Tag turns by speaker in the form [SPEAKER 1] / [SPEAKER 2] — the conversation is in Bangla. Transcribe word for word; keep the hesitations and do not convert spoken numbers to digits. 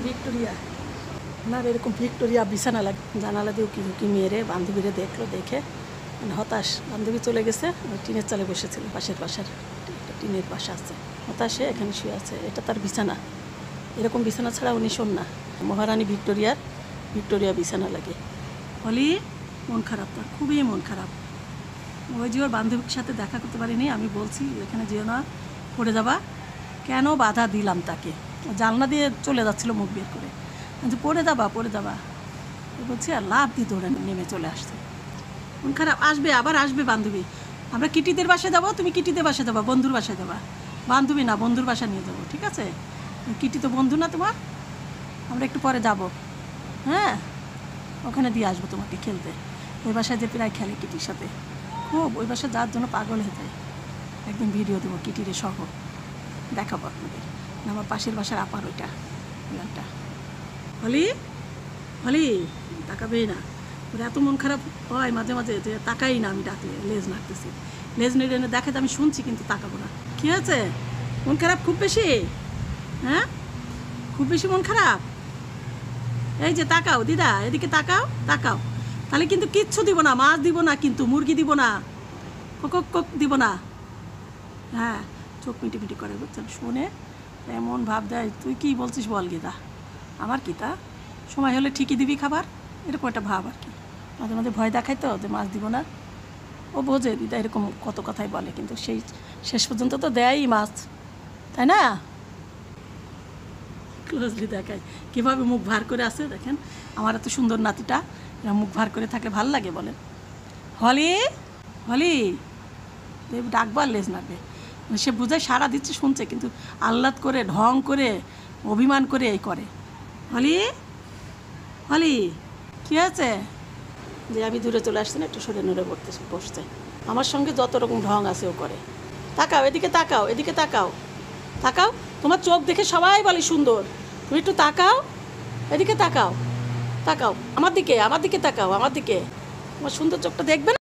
[SPEAKER 1] ভিক্টোরিয়া ওনার এরকম ভিক্টোরিয়া বিছানা লাগ জানালা দিয়ে উকি উকি মেরে বান্ধবীরে দেখলো, দেখে মানে হতাশ। বান্ধবী চলে গেছে, টিনের চালে বসেছিল, পাশের বাসার একটা টিনের বাসা আছে, হতাশে এখানে শুয়ে আছে। এটা তার বিছানা। এরকম বিছানা ছাড়া উনি শোন না। মহারানী ভিক্টোরিয়ার ভিক্টোরিয়া বিছানা লাগে। হলি মন খারাপ, তার খুবই মন খারাপ। ওই যে ওর বান্ধবীর সাথে দেখা করতে পারিনি, আমি বলছি এখানে যেও না, পড়ে যাবা। কেন বাধা দিলাম তাকে? জানলা দিয়ে চলে যাচ্ছিলো মুখ বের করে, কিন্তু পড়ে যাবা পড়ে যাবা বলছি, আর লাভ দিয়ে দৌড়ে নেমে চলে আসছে। মন খারাপ। আসবে, আবার আসবে বান্ধবী। আমরা কিটিদের বাসায় যাবো, তুমি কিটিদের বাসায় যাবা, বন্ধুর বাসায় যাবা। বান্ধবী না, বন্ধুর বাসা নিয়ে যাবো, ঠিক আছে? কিটি তো বন্ধু না তোমার? আমরা একটু পরে যাব, হ্যাঁ, ওখানে দিয়ে আসবো তোমাকে খেলতে। ওই বাসায় যে প্রায় খেলে কিটির সাথে, খুব ওই বাসায় যাওয়ার জন্য পাগল হয়ে যায়। একদম ভিডিও দেবো কিটিরে সহ, দেখাবো আপনাদের। আমার পাশের বাসার আপার ওইটা গানটা। হলি হলি তাকাবেই না, ওর এত মন খারাপ হয় মাঝে মাঝে যে তাকাই না, আমি ডাকলে লেজ নাড়তেছি, লেজ নেড়ে এনে দেখাতে আমি শুনছি কিন্তু তাকাবো না। কী আছে? মন খারাপ খুব বেশি? হ্যাঁ, খুব বেশি মন খারাপ? এই যে তাকাও দিদা, এদিকে তাকাও, তাকাও। তাহলে কিন্তু কিচ্ছু দিব না, মাছ দিব না, কিন্তু মুরগি দিব না, কোক কোক দিব না। হ্যাঁ, চোখ মিটি মিটি করে, বুঝছেন? শুনে এমন ভাব দেয়, তুই কি বলছিস বল গীতা, আমার কি তা সময় হলে ঠিকই দিবি খাবার, এরকম একটা ভাব আর কি। মাঝে মাঝে ভয় দেখায় তো যে মাছ দিব না। ও বোঝে দিদা এরকম কত কথাই বলে, কিন্তু সেই শেষ পর্যন্ত তো দেয়ই মাছ, তাই না? ক্লোজলি দেখায় কীভাবে মুখ ভার করে আছে, দেখেন। আমার এত সুন্দর নাতিটা এরা মুখ ভার করে থাকলে ভাল লাগে বলেন? হলি হলি দেব ডাকবার লেজ নাড়বে, সে বোঝায় সারা দিচ্ছে, শুনছে, কিন্তু আহ্লাদ করে, ঢং করে, অভিমান করে এই করে। হলি হলি কী আছে? যে আমি দূরে চলে আসছি না, একটু সরে নড়ে পড়তে বসছে। আমার সঙ্গে যত রকম ঢং আছে ও করে। তাকাও এদিকে, তাকাও এদিকে, তাকাও তাকাও। তোমার চোখ দেখে সবাই বলে সুন্দর, তুমি একটু তাকাও এদিকে, তাকাও তাকাও আমার দিকে, আমার দিকে তাকাও, আমার দিকে। তোমার সুন্দর চোখটা দেখবে না?